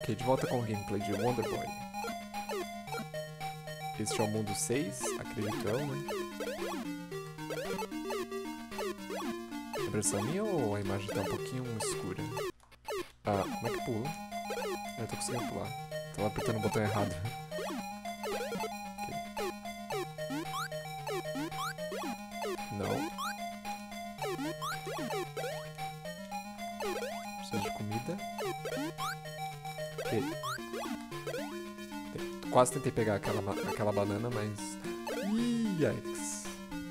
Ok, de volta com o gameplay de Wonder Boy. Este é o mundo 6, acredito eu, né? É impressão minha ou a imagem tá um pouquinho escura? Ah, como é que pula? Eu tô conseguindo pular. Tava apertando o botão errado. Ok. Não. Preciso de comida. Ok. Quase tentei pegar aquela banana, mas... Yikes.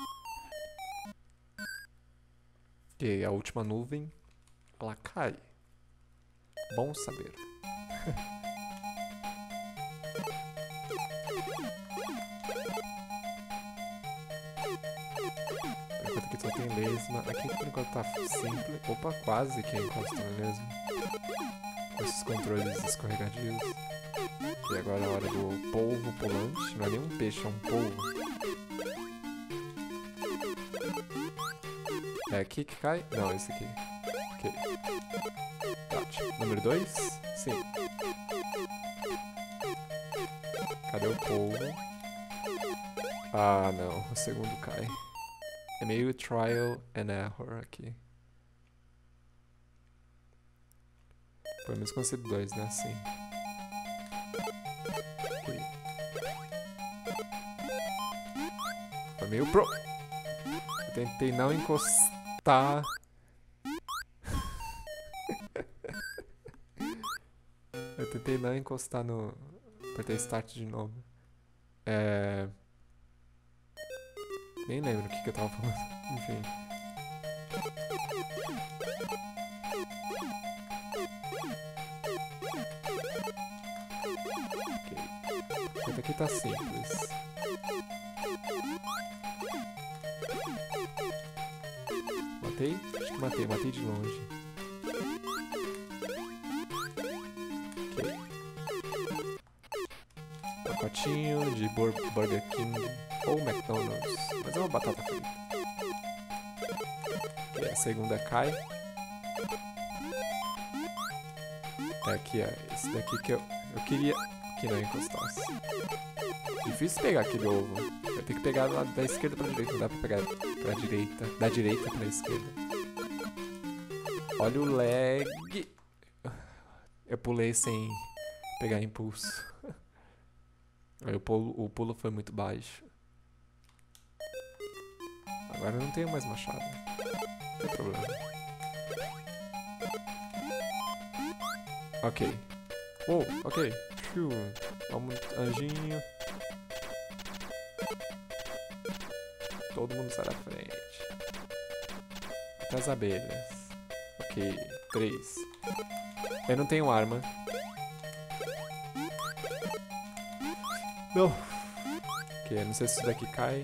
Ok, a última nuvem. Ela cai. Bom saber. Por enquanto aqui só tem lesma. Aqui por enquanto tá simples. Opa, quase que encosta na lesma. Com esses controles escorregadios. E agora é a hora do polvo pulante. Não é nem um peixe, é um polvo. É aqui que cai? Não, esse aqui. Ok. Ótimo. Número 2? Sim. Cadê o polvo? Ah, não. O segundo cai. É meio trial and error aqui. Pelo menos consigo 2, né? Sim. Ok. Foi meio pro... Eu tentei não encostar... Eu tentei não encostar no... Apertei start de novo. Nem lembro o que eu tava falando. Enfim. Ok. Esse aqui tá simples. Matei? Acho que matei. Matei de longe. Ok. Pacotinho de Burger King ou McDonald's. Mas é uma batata frita. Ok, a segunda cai. É aqui, ó. Esse daqui que eu queria que não encostasse. Difícil pegar aquele ovo. Eu tenho que pegar lá da esquerda pra direita. Não dá pra pegar pra direita. Da direita pra esquerda. Olha o lag. Eu pulei sem pegar impulso. O pulo foi muito baixo. Agora eu não tenho mais machado. Não tem problema. Ok. Ok. Vamos, anjinho. Todo mundo sai da frente. Até as abelhas. Ok. 3. Eu não tenho arma. Não. Ok, eu não sei se isso daqui cai.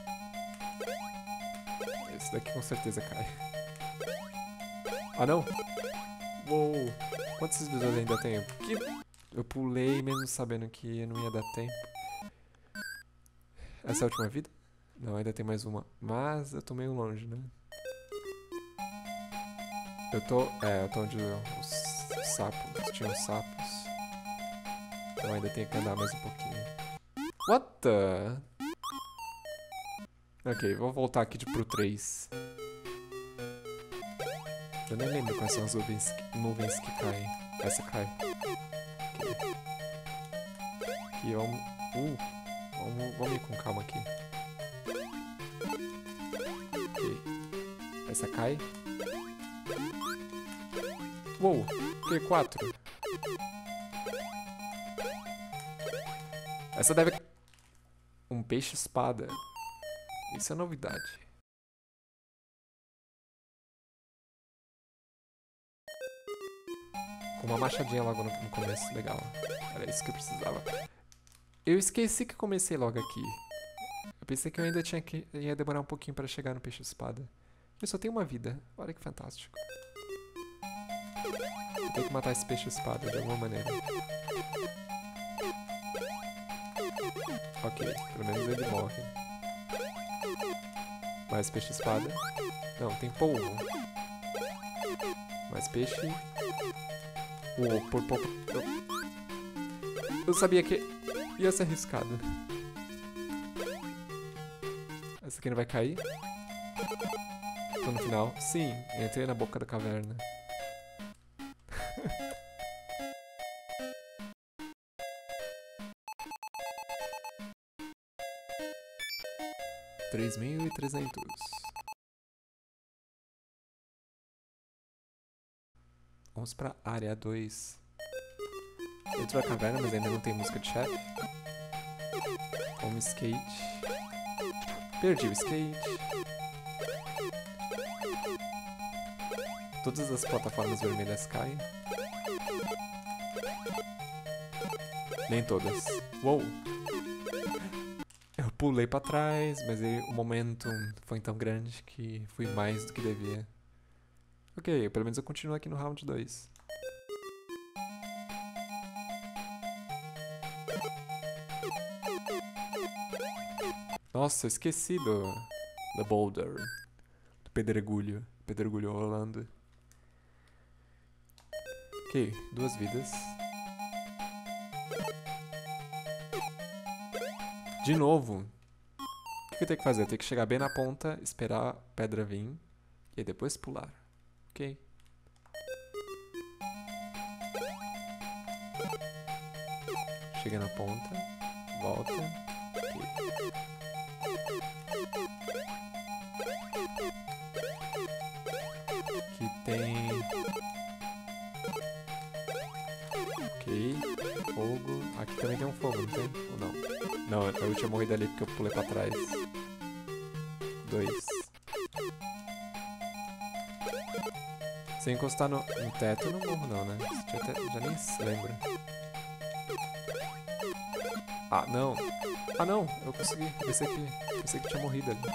Esse daqui com certeza cai. Ah, não. Uou. Quantos visões ainda tenho? Que... Eu pulei mesmo sabendo que não ia dar tempo. Essa é a última vida? Não, ainda tem mais uma. Mas eu tô meio longe, né? Eu tô onde os sapos, tinham sapos. Então ainda tenho que andar mais um pouquinho. What the... Ok, vou voltar aqui pro 3. Eu nem lembro quais são as nuvens que caem. Essa cai. Ok. Aqui, vamos ir com calma aqui. Ok. Essa cai. Uou! Ok, 4. Essa deve... Um peixe-espada. Isso é novidade. Com uma machadinha logo no começo. Legal. Era isso que eu precisava. Eu esqueci que comecei logo aqui. Eu pensei que eu ainda ia demorar um pouquinho pra chegar no peixe-espada. Eu só tenho uma vida. Olha que fantástico. Eu tenho que matar esse peixe-espada de alguma maneira. Ok, pelo menos ele morre. Mais peixe-espada. Não, tem polvo. Mais peixe. Por pouco... Eu sabia que ia ser arriscado. Essa aqui não vai cair. Tô no final. Sim, entrei na boca da caverna. $3.300. Vamos pra área 2. Dentro da caverna, mas ainda não tem música de chefe. Home skate. Perdi o skate. Todas as plataformas vermelhas caem. Nem todas. Uou! Eu pulei pra trás, mas o momento foi tão grande que fui mais do que devia. Ok, pelo menos eu continuo aqui no round 2. Nossa, eu esqueci do boulder. Do pedregulho. Pedregulho rolando. Ok, 2 vidas. De novo. O que eu tenho que fazer? Eu tenho que chegar bem na ponta, esperar a pedra vir. E aí depois pular. Ok. Chega na ponta. Volta. Ok. Aqui tem... Ok. Fogo. Aqui também tem um fogo, não tem? Ou não? Não, eu tinha morrido ali porque eu pulei pra trás. 2. Se eu encostar no teto, eu não morro não, né? Já nem se lembra. Ah, não. Ah, não. Eu consegui. Pensei que tinha morrido ali.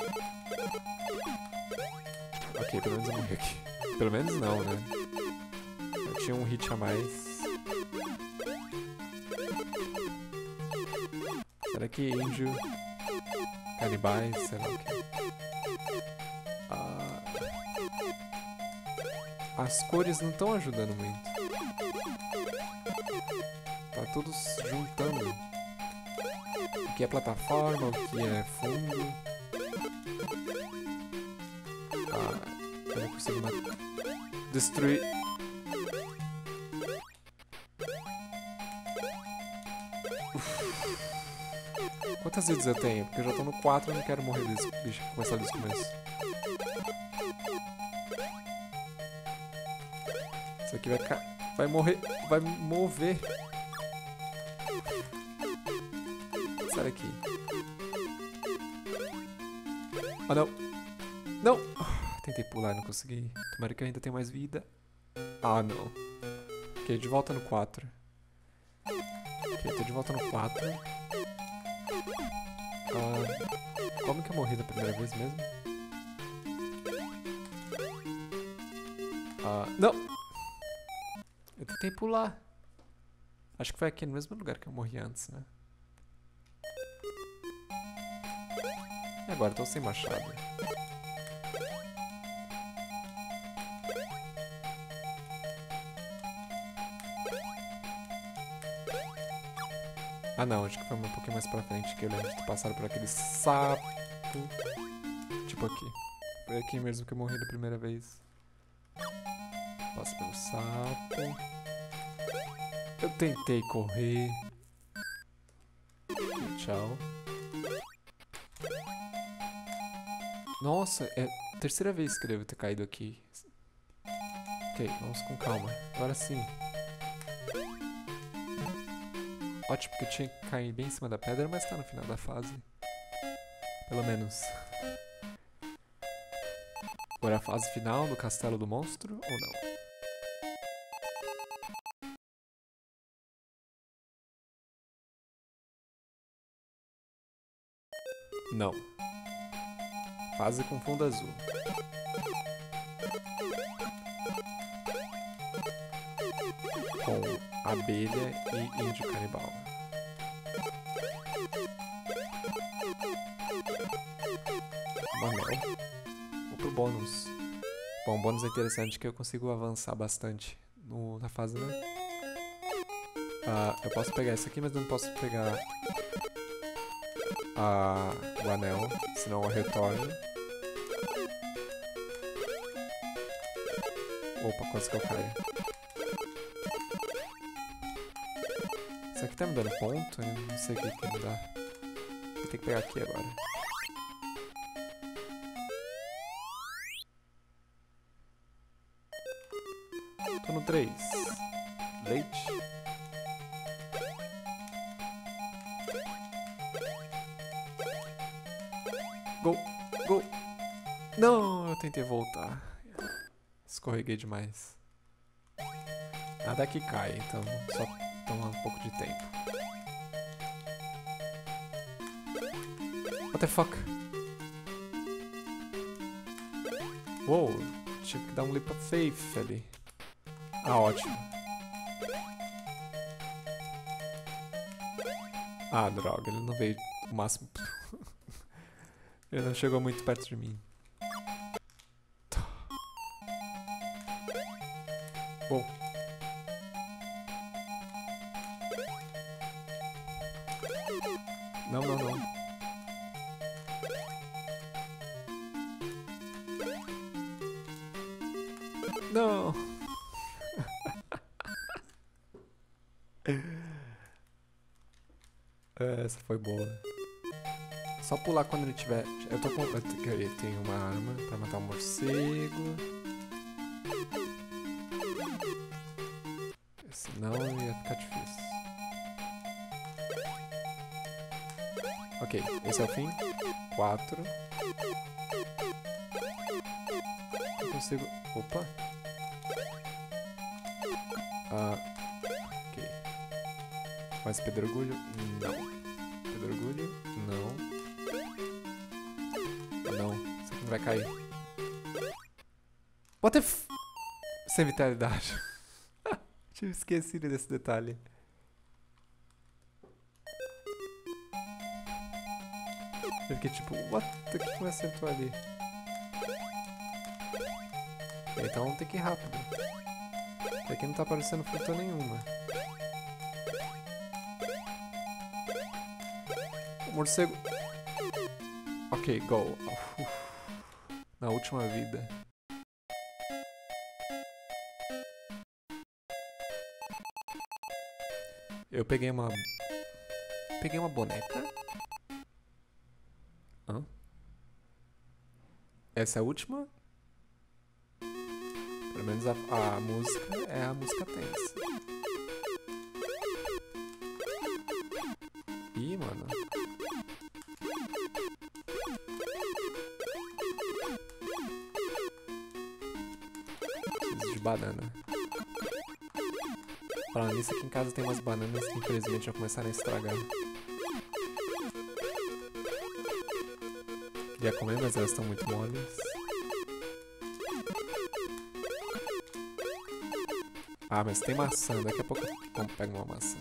Ok, pelo menos eu morri aqui. Pelo menos não, né? Eu tinha um hit a mais. Será que índio, canibais, sei lá o que. As cores não estão ajudando muito. Tá tudo se juntando. O que é plataforma, o que é fundo. Eu não consigo destruir. Quantas vidas eu tenho? Porque eu já tô no 4 e não quero morrer desse bicho. Começar desse começo. Isso aqui vai morrer. Vai mover. Sai daqui. Ah, não. Não! Tentei pular e não consegui. Tomara que eu ainda tenha mais vida. Ah, não. Ok, de volta no 4. Ok, tô de volta no 4. Como que eu morri da primeira vez mesmo? Não! Eu tentei pular. Acho que foi aqui no mesmo lugar que eu morri antes, né? E agora? Tô sem machado. Ah não, acho que foi um pouquinho mais pra frente que eu lembro de ter passado por aquele sapo. Tipo aqui. Foi aqui mesmo que eu morri da primeira vez. Passa pelo sapo. Eu tentei correr. E tchau. Nossa, é a terceira vez que eu devo ter caído aqui. Ok, vamos com calma. Agora sim. Ótimo, porque eu tinha que cair bem em cima da pedra, mas tá no final da fase. Pelo menos. Agora a fase final do castelo do monstro, ou não? Não. Fase com fundo azul. Com abelha e índio canibal. Um anel. Vou pro bônus. Bom, o bônus é interessante que eu consigo avançar bastante na fase, né? Eu posso pegar esse aqui, mas não posso pegar o anel, senão eu retorno. Opa, quase que eu caio. Isso aqui tá me dando ponto? Eu não sei o que me dá. Vou ter que pegar aqui agora. Tô no 3. Leite. Gol! Gol! Não, eu tentei voltar. Escorreguei demais. Nada que cai, então só toma um pouco de tempo. What the fuck? Uou, tive que dar um leap of faith ali. Ah, ótimo. Ah, droga, ele não veio o máximo. Ele não chegou muito perto de mim. Bom. Não, não, não. Não. Essa foi boa. Só pular quando ele tiver... Eu tenho uma arma pra matar um morcego. Senão ia ficar difícil. Ok, esse é o fim. 4. Eu consigo... Opa! Ok. Mais pedregulho? Não. Pedregulho? Não. Não, isso aqui não vai cair. What the f... Sem vitalidade. Tinha esquecido desse detalhe. Eu fiquei tipo, what? O que me acertou ali? Então vamos ter que ir rápido. Porque aqui não tá aparecendo fruta nenhuma. O morcego... Ok, go. Na última vida. Eu peguei uma... Peguei uma boneca. Hã? Essa é a última? Pelo menos a música é a música tensa. Ih, mano. Preciso de banana. Falando nisso, aqui em casa tem umas bananas que infelizmente já começaram a estragar. Queria comer, mas elas estão muito moles. Ah, mas tem maçã. Daqui a pouco eu pego uma maçã.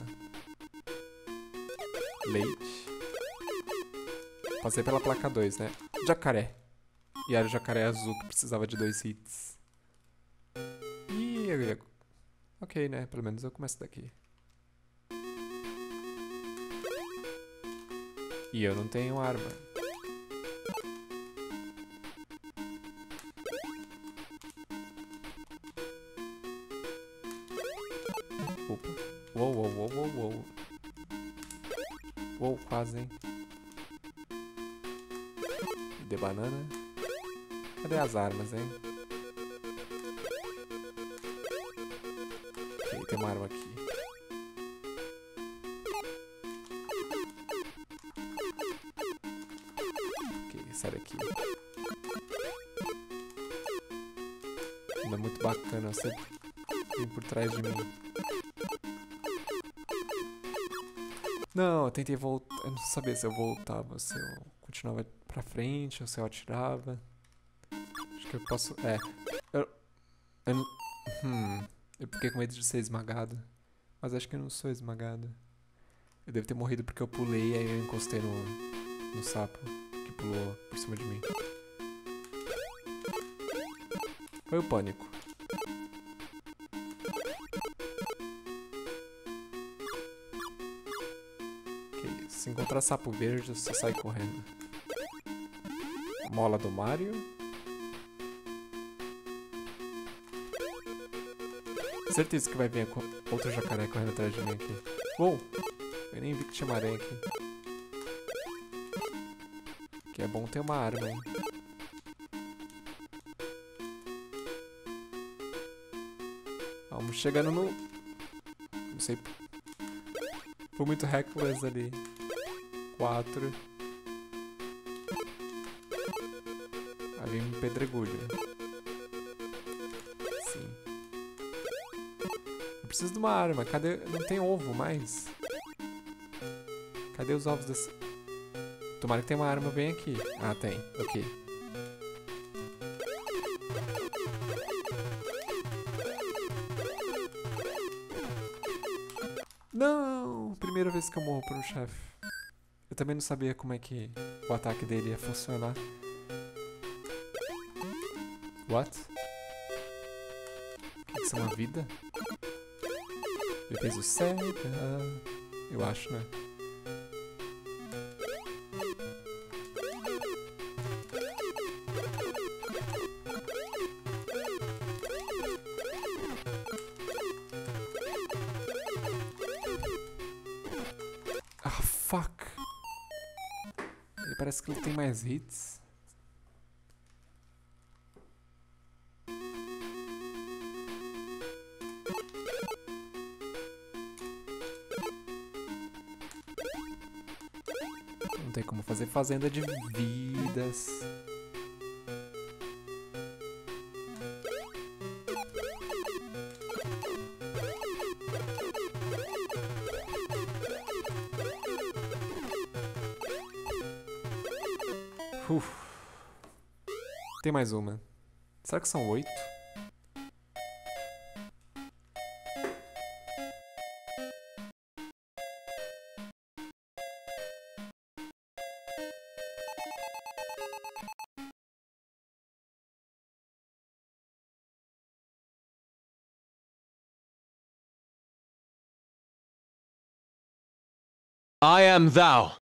Leite. Passei pela placa 2, né? Jacaré. E era o jacaré azul que precisava de 2 hits. Ih, ok, né? Pelo menos eu começo daqui. E eu não tenho arma. Opa. Uou, uou, uou, uou, uou. Uou, quase, hein? De banana. Cadê as armas, hein? Ok, tem uma arma aqui. Ok, sai daqui. Não é muito bacana você vir por trás de mim. Não, eu tentei voltar. Eu não sabia se eu voltava, se eu continuava pra frente ou se eu atirava. Acho que eu posso... Eu fiquei com medo de ser esmagado. Mas acho que eu não sou esmagado. Eu devo ter morrido porque eu pulei e aí eu encostei no sapo que pulou por cima de mim. Foi o pânico. Se encontrar sapo verde, você sai correndo. Mola do Mario. Certeza que vai vir outro jacaré correndo atrás de mim aqui. Uou! Eu nem vi que tinha uma aranha aqui. Que é bom ter uma arma, hein? Vamos chegando no... Não sei... Foi muito reckless ali. 4. Ali um pedregulho. Sim. Eu preciso de uma arma. Cadê? Não tem ovo mais. Cadê os ovos desse... Tomara que tenha uma arma bem aqui. Ah, tem. Ok. Não! Primeira vez que eu morro por um chefe. Eu também não sabia como é que o ataque dele ia funcionar. What? Isso é uma vida? Ele fez o Sega. Eu acho, né? Ah, fuck. Ele parece que ele tem mais hits. Não tem como fazer fazenda de vidas. Tem mais uma. Será que são 8? I am thou.